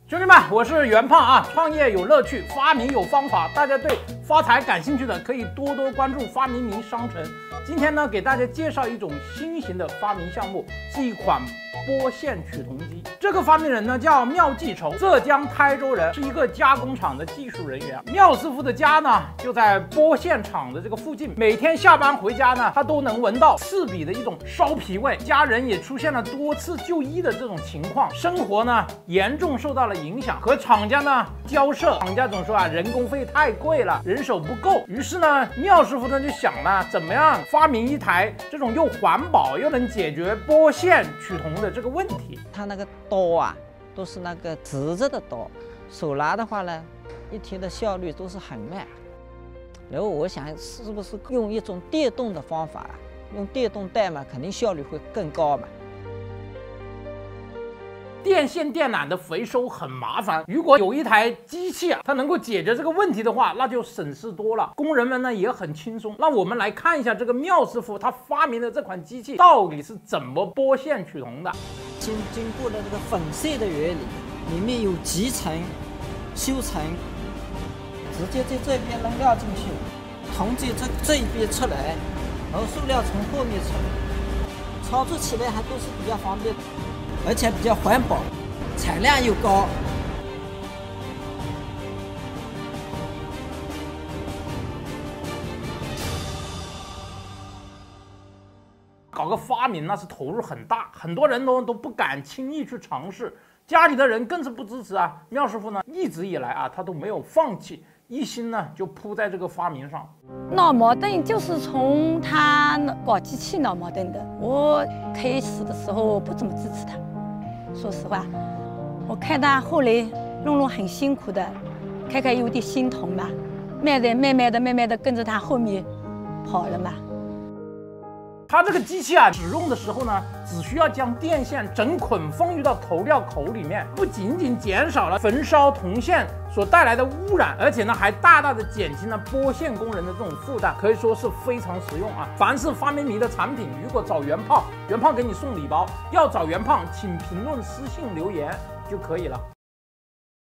兄弟们，我是袁胖啊！创业有乐趣，发明有方法。大家对发财感兴趣的，可以多多关注发明迷商城。今天呢，给大家介绍一种新型的发明项目，是一款玻线取铜机。这个发明人呢叫缪继仇，浙江台州人，是一个加工厂的技术人员。缪师傅的家呢就在玻线厂的这个附近，每天下班回家呢，他都能闻到刺鼻的一种烧皮味，家人也出现了多次就医的这种情况，生活呢严重受到了影响，和厂家呢交涉，厂家总说啊人工费太贵了，人手不够。于是呢，缪师傅呢就想了，怎么样发明一台这种又环保又能解决玻线取铜的这个问题。 它那个刀啊，都是那个直着的刀，手拿的话呢，一天的效率都是很慢。然后我想，是不是用一种电动的方法，用电动带嘛，肯定效率会更高嘛。 电线电缆的回收很麻烦，如果有一台机器啊，它能够解决这个问题的话，那就省事多了，工人们呢也很轻松。让我们来看一下这个缪师傅他发明的这款机器到底是怎么玻线取铜的。 经过了这个粉碎的原理，里面有集成、修成，直接在这边扔料进去，铜在这一边出来，然后塑料从后面出来，操作起来还都是比较方便，而且比较环保，产量又高。 搞个发明那是投入很大，很多人都不敢轻易去尝试，家里的人更是不支持啊。缪师傅呢一直以来啊他都没有放弃，一心呢就扑在这个发明上。 闹矛盾就是从他搞机器闹矛盾的。我开始的时候不怎么支持他，说实话，我看他后来弄很辛苦的，开有点心疼嘛，慢慢的跟着他后面跑了嘛。 它这个机器啊，使用的时候呢，只需要将电线整捆封入到投料口里面，不仅仅减少了焚烧铜线所带来的污染，而且呢，还大大的减轻了玻线工人的这种负担，可以说是非常实用啊！凡是发明迷的产品，如果找袁胖，袁胖给你送礼包；要找袁胖，请评论私信留言就可以了。